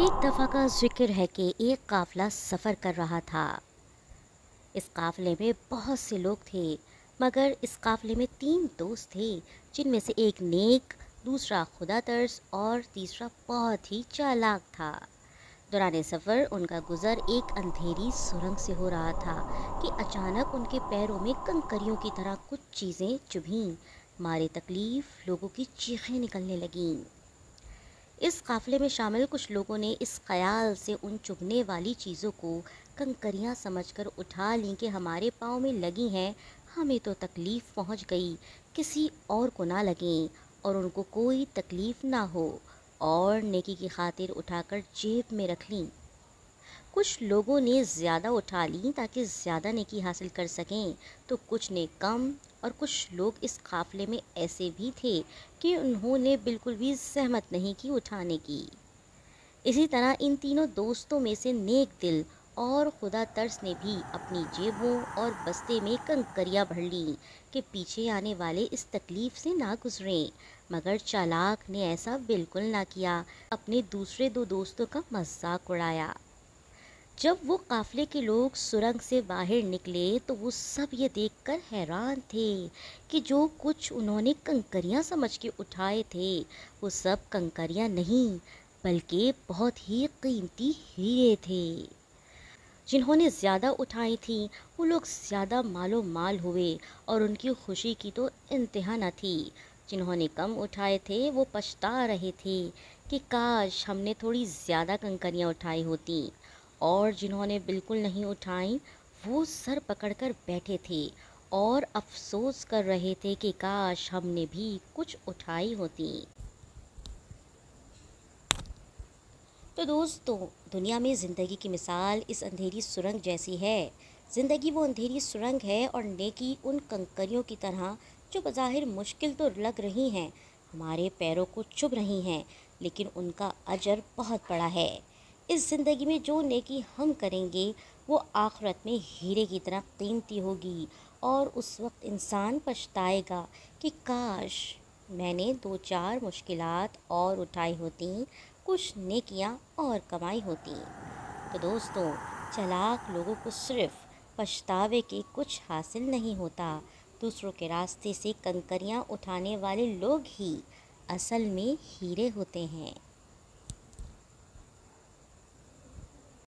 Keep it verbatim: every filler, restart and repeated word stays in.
एक दफ़ा का ज़िक्र है कि एक काफ़िला सफ़र कर रहा था। इस काफ़िले में बहुत से लोग थे, मगर इस काफ़िले में तीन दोस्त थे, जिनमें से एक नेक, दूसरा खुदा तर्स और तीसरा बहुत ही चालाक था। दौरान सफ़र उनका गुज़र एक अंधेरी सुरंग से हो रहा था कि अचानक उनके पैरों में कंकरियों की तरह कुछ चीज़ें चुभीं। मारे तकलीफ़ लोगों की चीखें निकलने लगीं। इस काफ़िले में शामिल कुछ लोगों ने इस ख़याल से उन चुभने वाली चीज़ों को कंकरियां समझकर उठा लीं कि हमारे पाँव में लगी हैं, हमें तो तकलीफ़ पहुंच गई, किसी और को ना लगें और उनको कोई तकलीफ़ ना हो, और नेकी की खातिर उठाकर जेब में रख लीं। कुछ लोगों ने ज़्यादा उठा ली ताकि ज़्यादा नेकी हासिल कर सकें, तो कुछ ने कम, और कुछ लोग इस काफ़िले में ऐसे भी थे कि उन्होंने बिल्कुल भी सहमत नहीं की उठाने की। इसी तरह इन तीनों दोस्तों में से नेक दिल और खुदा तर्स ने भी अपनी जेबों और बस्ते में कंकरियां भर लीं कि पीछे आने वाले इस तकलीफ़ से ना गुजरें। मगर चालाक ने ऐसा बिल्कुल ना किया, अपने दूसरे दो दोस्तों का मजाक उड़ाया। जब वो काफिले के लोग सुरंग से बाहर निकले तो वो सब ये देखकर हैरान थे कि जो कुछ उन्होंने कंकरियां समझ के उठाए थे, वो सब कंकरियां नहीं, बल्कि बहुत ही कीमती हीरे थे। जिन्होंने ज़्यादा उठाई थी वो लोग ज़्यादा मालो माल हुए और उनकी खुशी की तो इंतहा न थी। जिन्होंने कम उठाए थे वो पछता रहे थे कि काश हमने थोड़ी ज़्यादा कंकरियां उठाई होती, और जिन्होंने बिल्कुल नहीं उठाई वो सर पकड़कर बैठे थे और अफसोस कर रहे थे कि काश हमने भी कुछ उठाई होती। तो दोस्तों, दुनिया में ज़िंदगी की मिसाल इस अंधेरी सुरंग जैसी है। ज़िंदगी वो अंधेरी सुरंग है और नेकी उन कंकरियों की तरह जो बज़ाहिर मुश्किल तो लग रही हैं, हमारे पैरों को चुभ रही हैं, लेकिन उनका अजर बहुत बड़ा है। इस ज़िंदगी में जो नेकी हम करेंगे वो आखिरत में हीरे की तरह कीमती होगी, और उस वक्त इंसान पछताएगा कि काश मैंने दो चार मुश्किलात और उठाई होती, कुछ नेकियां और कमाई होती। तो दोस्तों, चालाक लोगों को सिर्फ पछतावे के कुछ हासिल नहीं होता, दूसरों के रास्ते से कंकरियां उठाने वाले लोग ही असल में हीरे होते हैं।